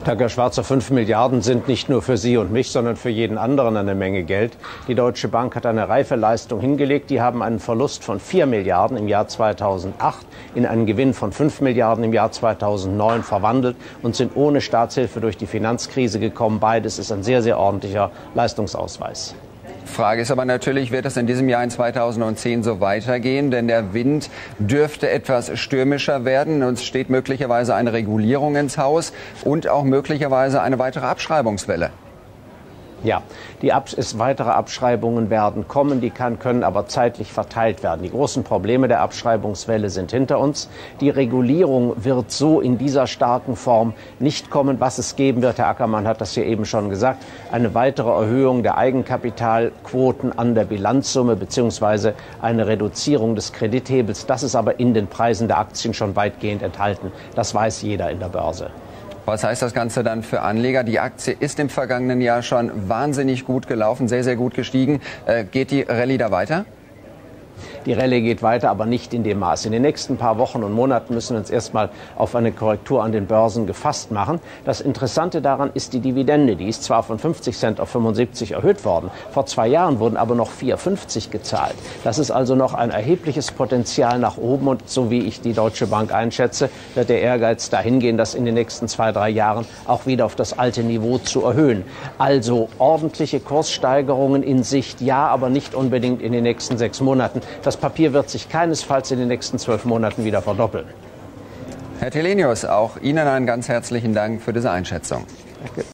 Herr Schwarzer, 5 Milliarden sind nicht nur für Sie und mich, sondern für jeden anderen eine Menge Geld. Die Deutsche Bank hat eine reife Leistung hingelegt. Die haben einen Verlust von 4 Milliarden im Jahr 2008 in einen Gewinn von 5 Milliarden im Jahr 2009 verwandelt und sind ohne Staatshilfe durch die Finanzkrise gekommen. Beides ist ein sehr, sehr ordentlicher Leistungsausweis. Frage ist aber natürlich, wird es in diesem Jahr in 2010 so weitergehen? Denn der Wind dürfte etwas stürmischer werden. Uns steht möglicherweise eine Regulierung ins Haus und auch möglicherweise eine weitere Abschreibungswelle. Ja, weitere Abschreibungen werden kommen, die können aber zeitlich verteilt werden. Die großen Probleme der Abschreibungswelle sind hinter uns. Die Regulierung wird so in dieser starken Form nicht kommen. Was es geben wird, Herr Ackermann hat das hier eben schon gesagt, eine weitere Erhöhung der Eigenkapitalquoten an der Bilanzsumme bzw. eine Reduzierung des Kredithebels. Das ist aber in den Preisen der Aktien schon weitgehend enthalten. Das weiß jeder in der Börse. Was heißt das Ganze dann für Anleger? Die Aktie ist im vergangenen Jahr schon wahnsinnig gut gelaufen, sehr, sehr gut gestiegen. Geht die Rallye da weiter? Die Rallye geht weiter, aber nicht in dem Maß. In den nächsten paar Wochen und Monaten müssen wir uns erstmal auf eine Korrektur an den Börsen gefasst machen. Das Interessante daran ist die Dividende. Die ist zwar von 50 Cent auf 75 erhöht worden. Vor 2 Jahren wurden aber noch 4,50 gezahlt. Das ist also noch ein erhebliches Potenzial nach oben. Und so wie ich die Deutsche Bank einschätze, wird der Ehrgeiz dahin gehen, das in den nächsten 2, 3 Jahren auch wieder auf das alte Niveau zu erhöhen. Also ordentliche Kurssteigerungen in Sicht, ja, aber nicht unbedingt in den nächsten 6 Monaten. Das Papier wird sich keinesfalls in den nächsten 12 Monaten wieder verdoppeln. Herr Telenius, auch Ihnen einen ganz herzlichen Dank für diese Einschätzung. Danke.